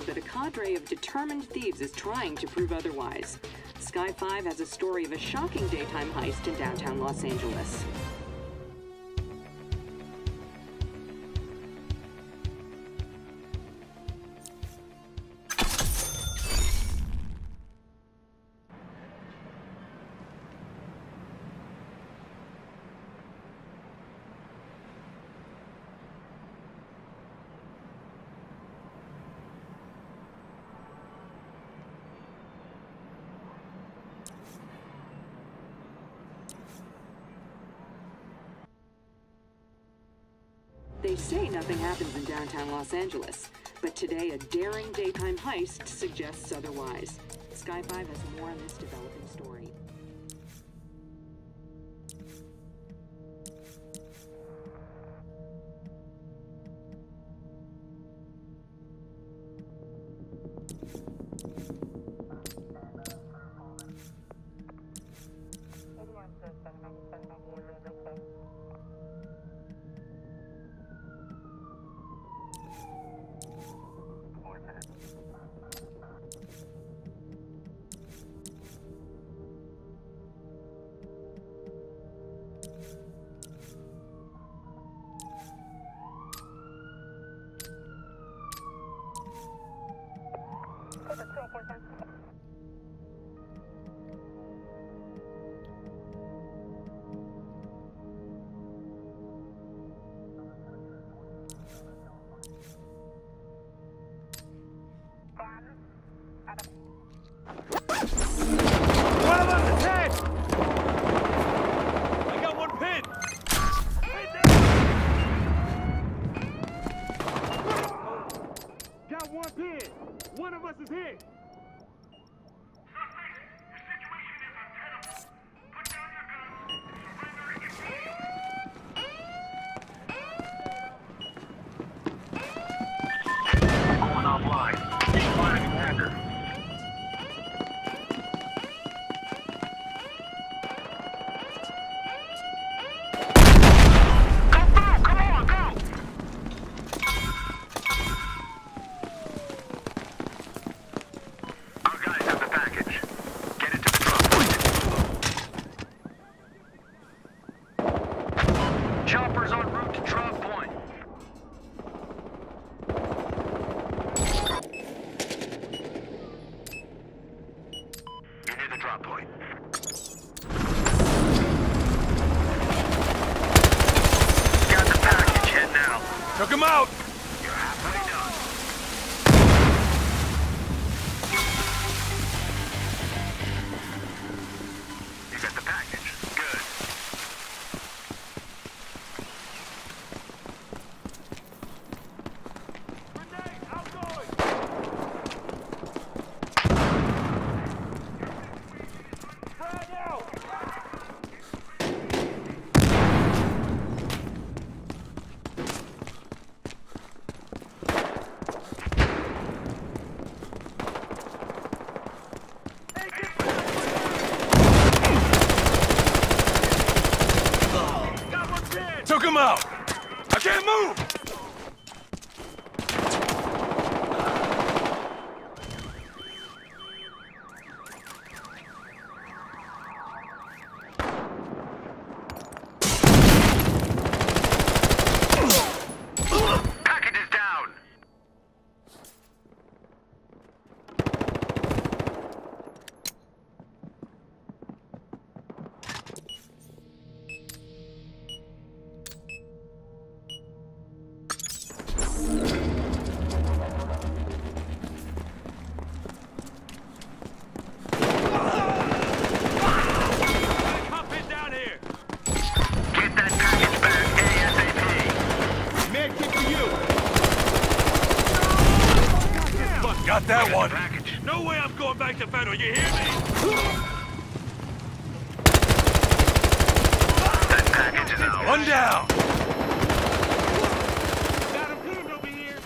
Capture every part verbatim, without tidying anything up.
but a cadre of determined thieves is trying to prove otherwise. Sky five has a story of a shocking daytime heist in downtown Los Angeles. They say nothing happens in downtown Los Angeles, but today a daring daytime heist suggests otherwise. Sky five has more on this developing story. One of us is hit! Going offline. Flagging hacker. Choppers en route to drop point. You're near the drop point. Got the package, head now. Took him out! You're halfway done. You got the package. Good. Took him out! I can't move! Package is down. Got that one! Package. No way I'm going back to Federal, you hear me? That package is ours. One down! Got him pinned over here!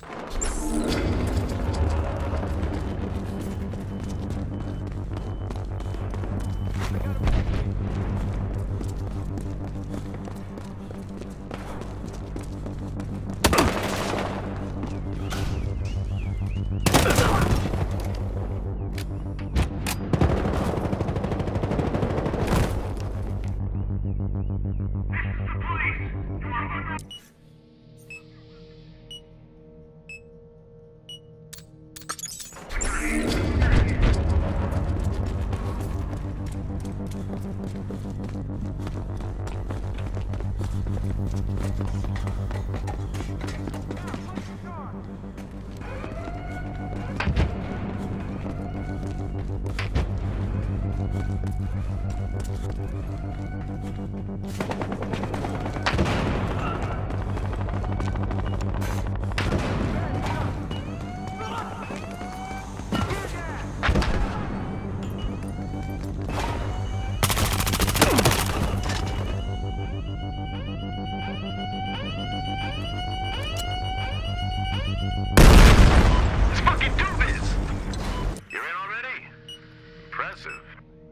Let's fucking do this! You're in already? Impressive.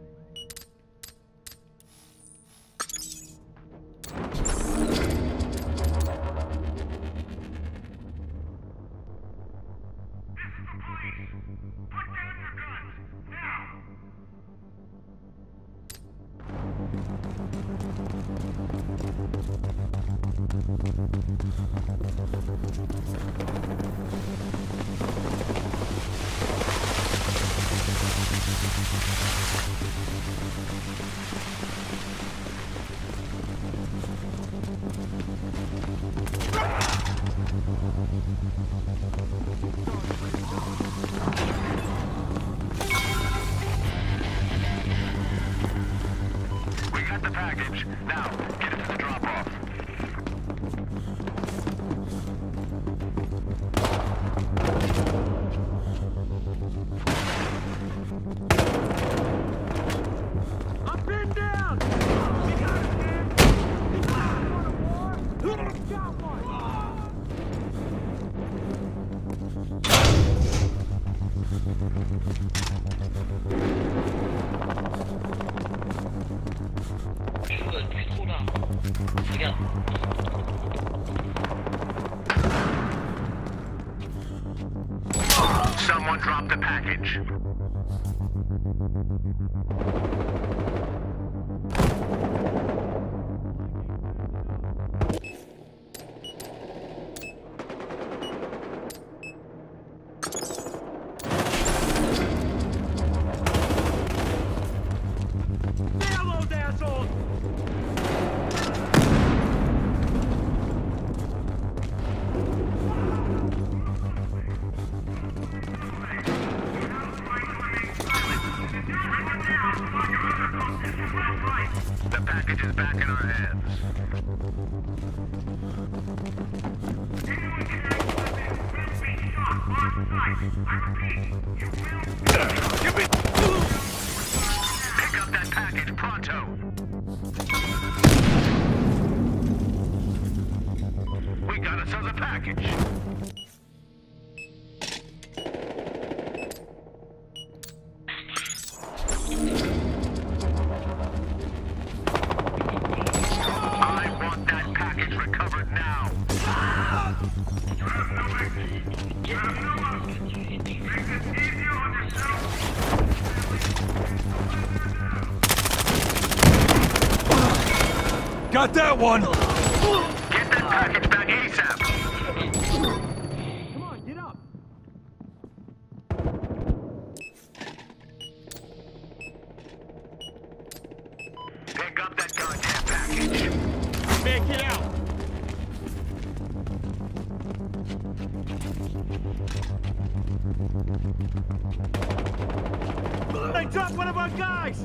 We got the package. Now, get it to the drop-off. I'm pinned down! We got it, man! We got it! We got one! Someone dropped the package. Payload, assholes! The package is back in our hands. Give me... Pick up that package pronto. We got ourselves a package. I want that package recovered now. Got that one! Get that package back ASAP. Come on, get up! Pick up that goddamn package. Man, get out! They dropped one of our guys!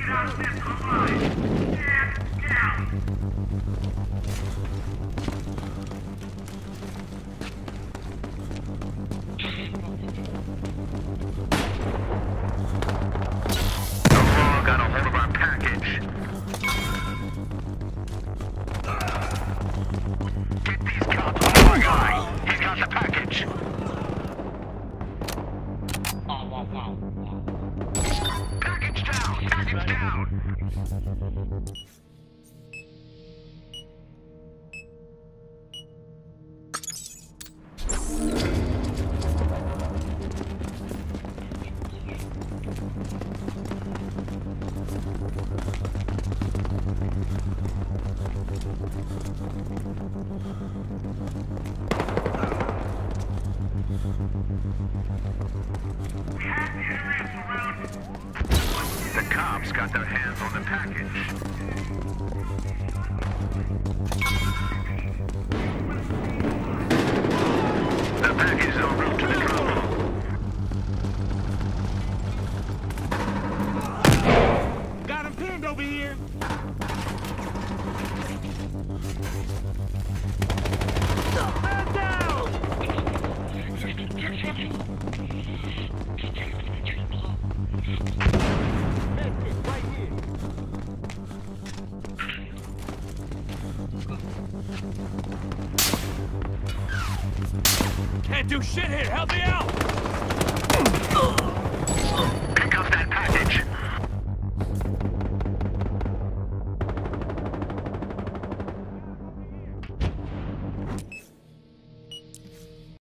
Got a hold of our package. Get these cops off our guy. He's got the package. Package down. Package down. The cops got their hands on the package. The package is en route to the drop-off. Got him pinned over here. Man down! Right here. Can't do shit here. Help me out! Pick up that package.